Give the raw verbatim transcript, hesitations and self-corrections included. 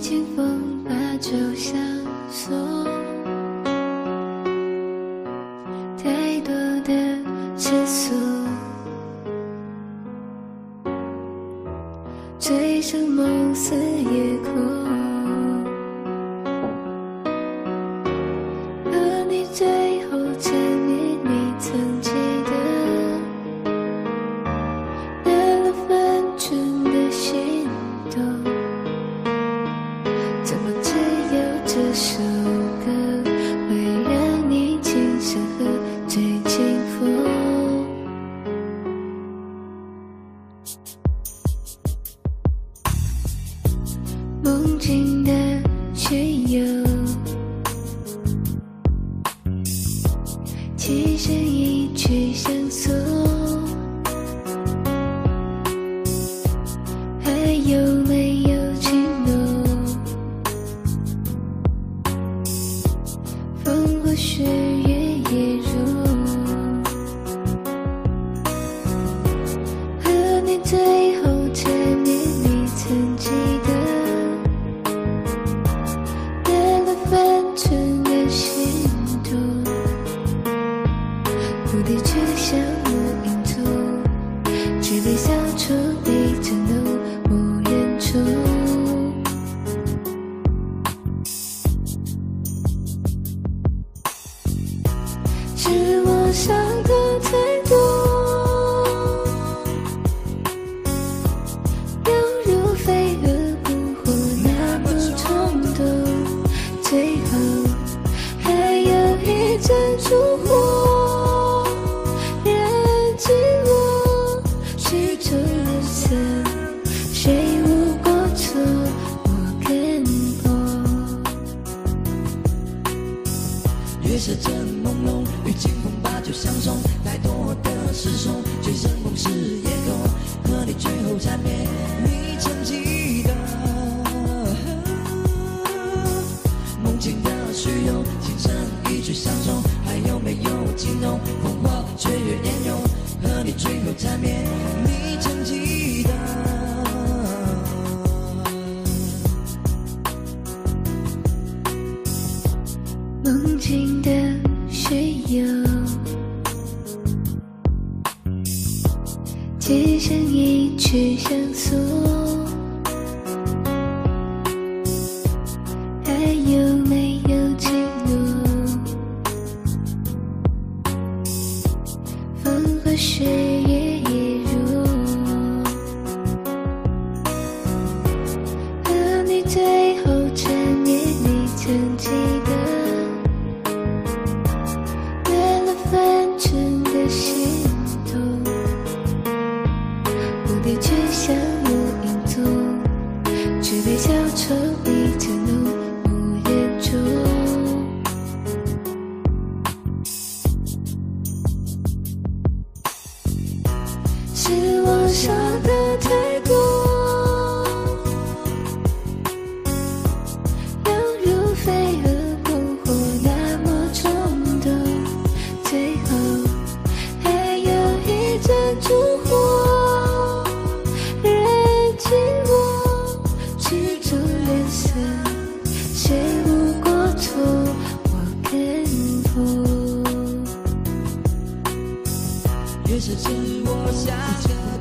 清风把酒相送，太多的世俗，醉生梦死夜空。和你最后缠绵，你曾记得那了分寸的心动，怎么只有这首歌会让你轻声和醉清风？梦境的巡游，其实一曲相送，还有没有情浓？风或雪月也如，和你最后缠绵，你曾记得那了分寸的心动，蝴蝶却像无影踪，只为消除你承诺无人处。是我想的太多，犹如飞蛾扑火那么冲动，最后还有一阵烛火燃尽我曲终人散，谁无过错我跟薄。月色正朦胧，与清风把酒相送，太多的失踪，醉生梦死夜空，和你最后缠绵，你曾记得梦境的虚有，琴声一曲相送，还有没有情浓？风花雪月烟涌，和你最后缠绵，你曾记得。 梦境的巡游，琴声一曲相送，还有没有情浓？风和雪月也如，和你最后缠绵，你曾记得那了分寸的心动，蝴蝶却像无影踪，只为消除你承诺无人处。是我想的太多，犹如飞蛾扑火那么冲动，最后还有一阵烛火燃尽我曲终人散，谁无过错我跟薄。 月色是我下